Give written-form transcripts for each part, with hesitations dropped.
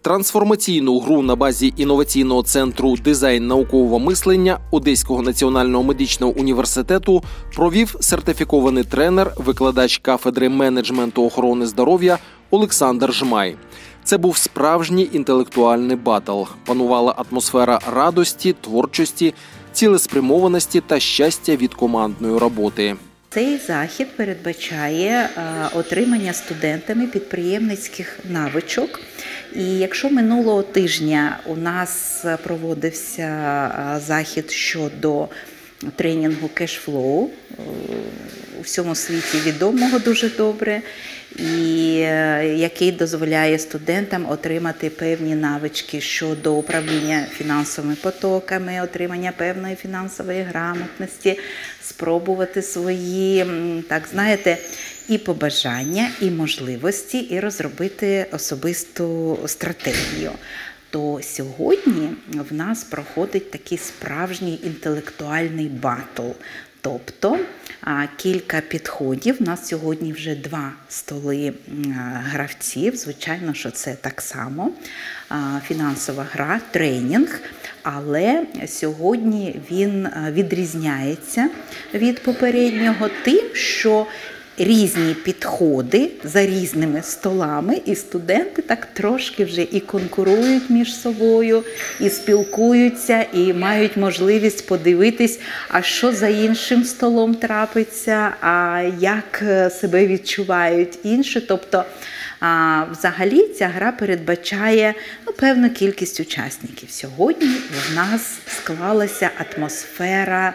Трансформаційну гру на базі інноваційного центру «Дизайн наукового мислення» Одеського національного медичного університету провів сертифікований тренер, викладач кафедри менеджменту охорони здоров'я Олександр Жмай. Це був справжній інтелектуальний батл. Панувала атмосфера радості, творчості, цілеспрямованості та щастя від командної роботи. Цей захід передбачає отримання студентами підприємницьких навичок. І якщо минулого тижня у нас проводився захід щодо тренінгу кешфлоу, у всьому світі відомого дуже добре, і який дозволяє студентам отримати певні навички щодо управління фінансовими потоками, отримання певної фінансової грамотності, спробувати свої, так знаєте, і побажання, і можливості, і розробити особисту стратегію. То сьогодні в нас проходить такий справжній інтелектуальний батл. Тобто кілька підходів. У нас сьогодні вже 2 столи гравців. Звичайно, що це так само фінансова гра, тренінг. Але сьогодні він відрізняється від попереднього тим, що різні підходи за різними столами, і студенти так трошки вже і конкурують між собою, і спілкуються, і мають можливість подивитись, а що за іншим столом трапиться, а як себе відчувають інші. Тобто, взагалі ця гра передбачає певну кількість учасників. Сьогодні в нас склалася атмосфера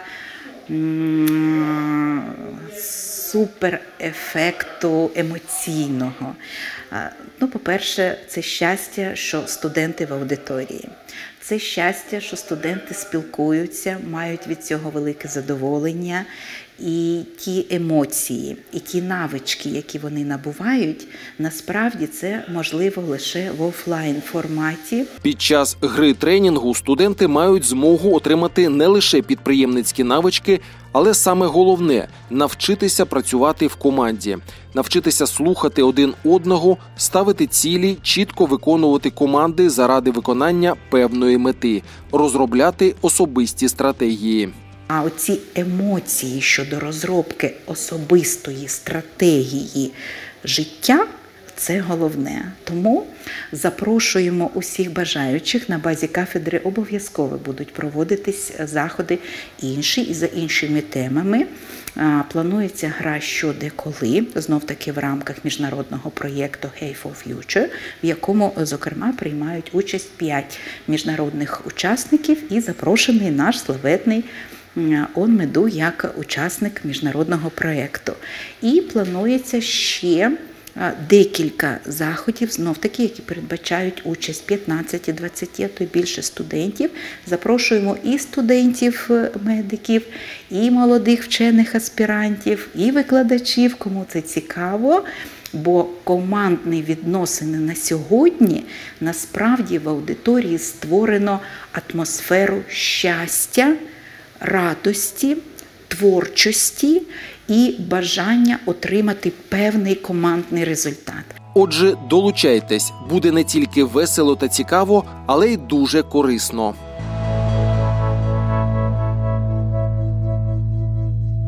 суперефекту емоційного. По-перше, це щастя, що студенти в аудиторії. Це щастя, що студенти спілкуються, мають від цього велике задоволення. І ті емоції, і ті навички, які вони набувають, насправді це можливо лише в офлайн-форматі. Під час гри тренінгу студенти мають змогу отримати не лише підприємницькі навички, але саме головне – навчитися працювати в команді, навчитися слухати один одного, ставити цілі, чітко виконувати команди заради виконання певної мети, розробляти особисті стратегії. А оці емоції щодо розробки особистої стратегії життя – це головне. Тому запрошуємо усіх бажаючих. На базі кафедри обов'язково будуть проводитись заходи інші і за іншими темами. Планується гра «Що, де, коли», знов-таки в рамках міжнародного проєкту «Hey for Future», в якому, зокрема, приймають участь 5 міжнародних учасників і запрошений наш славетний ОНМЕДУ як учасник міжнародного проєкту. І планується ще декілька заходів, знов-таки, які передбачають участь 15-20, то й більше студентів. Запрошуємо і студентів-медиків, і молодих вчених аспірантів, і викладачів, кому це цікаво. Бо командні відносини на сьогодні, насправді в аудиторії створено атмосферу щастя, радості, творчості і бажання отримати певний командний результат. Отже, долучайтесь, буде не тільки весело та цікаво, але й дуже корисно.